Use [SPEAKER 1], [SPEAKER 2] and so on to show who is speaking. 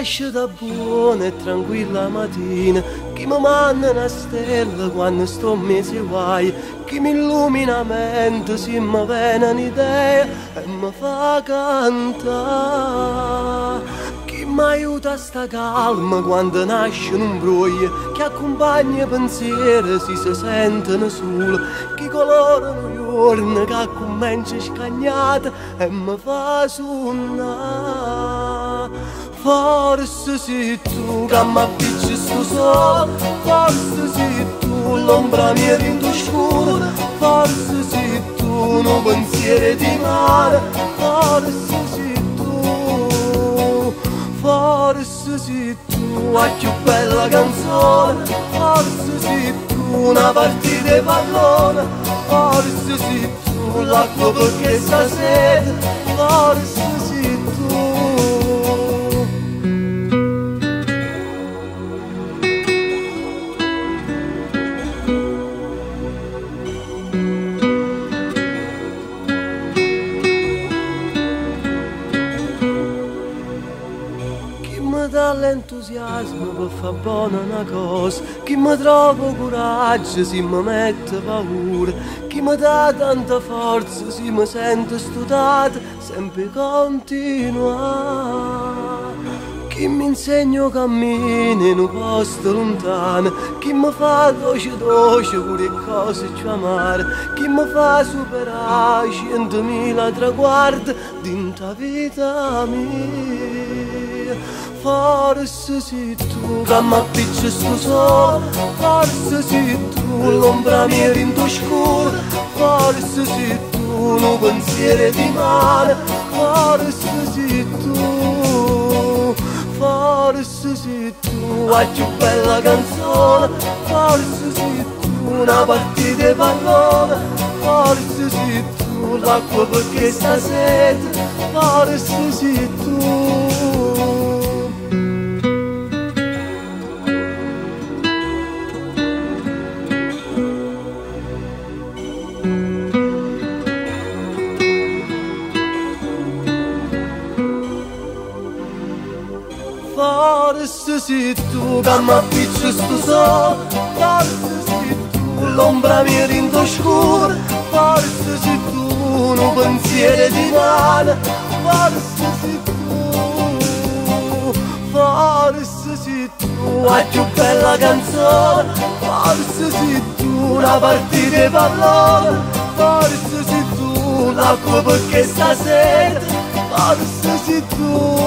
[SPEAKER 1] nasce da buona e tranquilla mattina, chi mi manda una stella quando sto mesi guai, chi mi illumina la mente se mi viene un'idea e mi fa cantare. Chi mi aiuta a sta calma quando nasce un broglio, chi accompagna i pensieri si sentono solo, chi colorano i giorni che comincia scagnata e mi fa suonare. Forse sei tu che mi appicci sto sole, forse sei tu l'ombra mia in tuo scuro, forse sei tu un pensiero di mare, forse sei tu, forse sei tu la più bella canzone, forse sei tu una partita di pallone, forse sei tu l'acqua perché sta sete, forse sei tu. Chi mi dà l'entusiasmo per far buona una cosa, chi mi trova coraggio se mi mette paura, chi mi dà tanta forza se mi sento studato, sempre continua. Chi mi insegna cammini in un posto lontano, chi mi fa dolce dolce pure cose più amare, chi mi fa superare 100.000 traguardi dentro vita mia. Forse sei tu che mi appicci sto sole, forse sei tu l'ombra mia in tuo scuro, forse sei tu un pensiero di mare, forse sei tu, forse sei tu la più bella canzone, forse sei tu una partita di pallone, forse sei tu l'acqua perché sta sete, forse sei tu. Forse sei tu che mi appicci sto sole, forse sei tu l'ombra mia in tuo scuro, forse sei tu un pensiero di mare, forse sei tu, forse sei tu la più bella canzone, forse sei tu una partita di pallone, forse sei tu l'acqua perché sta sete, forse sei tu.